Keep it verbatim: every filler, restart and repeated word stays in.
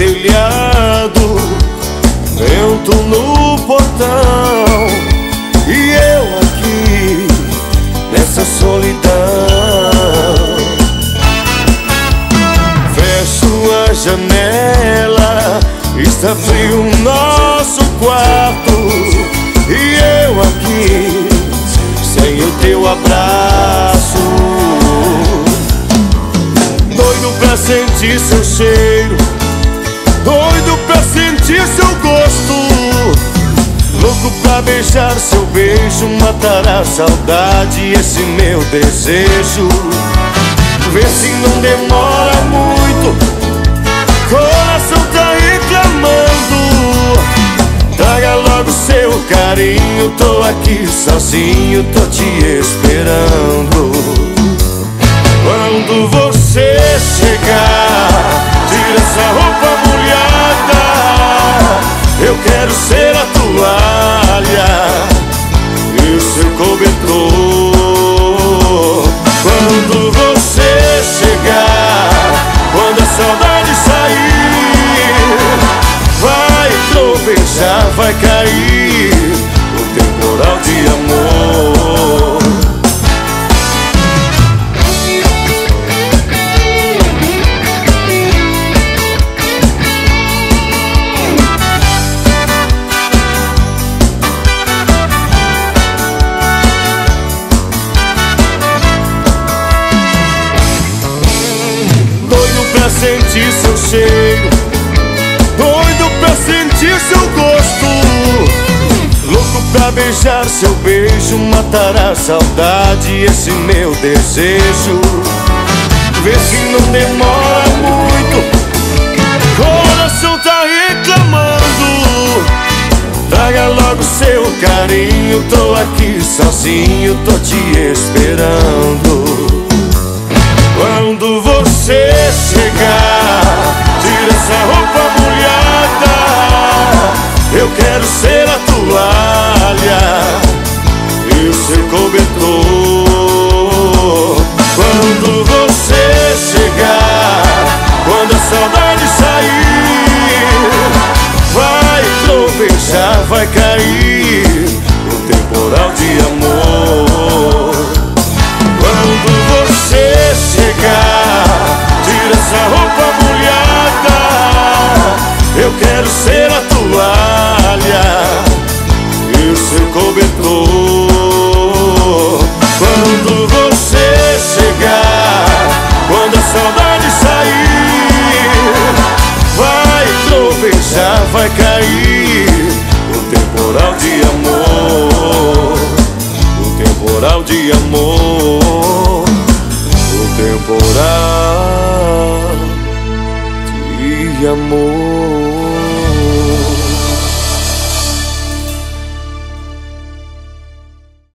telhado, vento no portão, e eu aqui nessa solidão. Fecho a janela, está frio o nosso quarto, e eu aqui sem o teu abraço. Doido pra sentir seu cheiro, doido pra sentir seu gosto, louco pra beijar seu beijo, matar a saudade, esse meu desejo. Vê se não demora muito, coração tá reclamando. Traga logo seu carinho, tô aqui sozinho, tô te esperando. Quando você chegar, tira essa roupa molhada, eu quero ser a toalha e o seu cobertor. Quando você chegar, quando a saudade sair, vai tropeçar, vai cair o temporal de amor. Pra sentir seu cheiro, doido pra sentir seu gosto, louco pra beijar seu beijo, matar a saudade, esse meu desejo. Vê se não demora muito, coração tá reclamando. Traga logo seu carinho, tô aqui sozinho, tô te esperando. Quando você chegar, tira essa roupa molhada, eu quero ser a toalha e o seu cobertor. Quando você chegar, quando a saudade sair, vai tropeçar, vai cair o temporal de amor. Quando você chegar, tira essa roupa molhada, eu quero ser a toalha e o seu cobertor. Quando você chegar, quando a saudade sair, vai tropeçar, vai cair o temporal de amor, o temporal de amor, o temporal de amor.